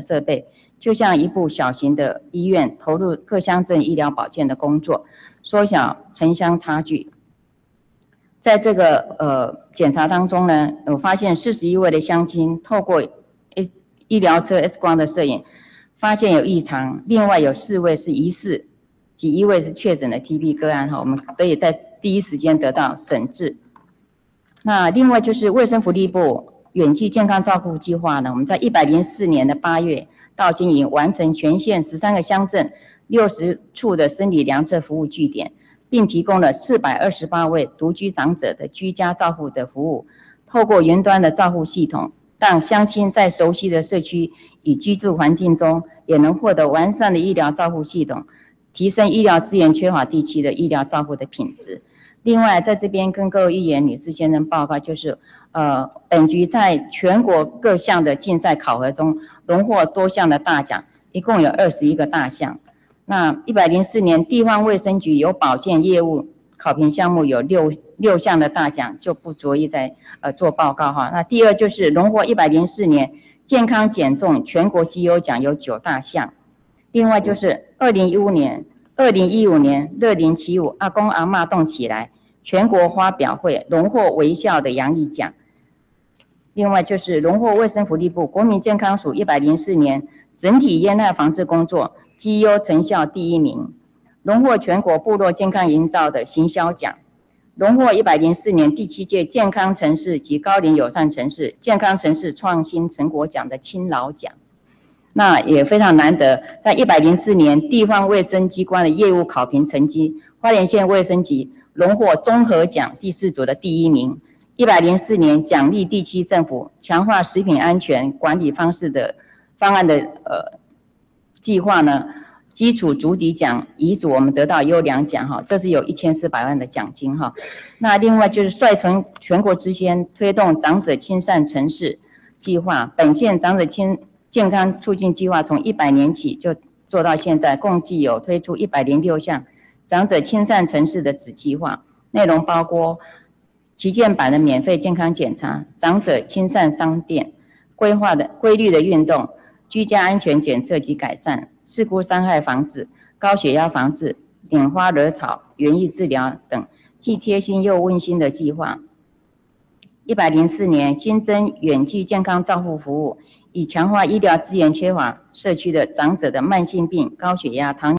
设备，就像一部小型的医院投入各乡镇医疗保健的工作，缩小城乡差距。在这个检查当中呢，我发现41位的乡亲透过医疗车 X 光的摄影，发现有异常，另外有4位是疑似，及1位是确诊的 TB 个案，我们可以在第一时间得到诊治。那另外就是卫生福利部远距健康照护计划呢，我们在104年的8月到今已完成全县13个乡镇60处的生理量测服务据点，并提供了428位独居长者的居家照护的服务。透过云端的照护系统，让乡亲在熟悉的社区与居住环境中，也能获得完善的医疗照护系统，提升医疗资源缺乏地区的医疗照护的品质。另外，在这边跟各位议员、女士先生报告，就是本局在全国各项的竞赛考核中荣获多项的大奖，一共有21个大项。那104年地方卫生局有保健业务考评项目有六项的大奖，就不逐一再做报告哈。那第二就是荣获104年健康减重全国绩优奖有9大项。另外就是2015年乐龄起舞阿公阿嬷动起来全国花表会荣获微笑的洋溢奖。另外就是荣获卫生福利部国民健康署104年整体烟害防治工作绩优成效第1名，荣获全国部落健康营造的行销奖，荣获104年第7届健康城市及高龄友善城市健康城市创新成果奖的亲老奖。那也非常难得，在104年地方卫生机关的业务考评成绩，花莲县卫生局荣获综合奖第4组的第1名。104年奖励地区政府强化食品安全管理方案的计划呢，基础足底奖遗嘱我们得到优良奖哈，这是有1400万的奖金哈。那另外就是率从全国之先推动长者亲善城市计划，本县长者健康促进计划从100年起就做到现在，共计有推出106项长者亲善城市的子计划，内容包括旗舰版的免费健康检查、长者亲善商店、规律的运动、居家安全检测及改善、事故伤害防治、高血压防治、拈花惹草、园艺治疗等，既贴心又温馨的计划。104年新增远距健康照护服务，以强化医疗资源缺乏社区的长者的慢性病、高血压、糖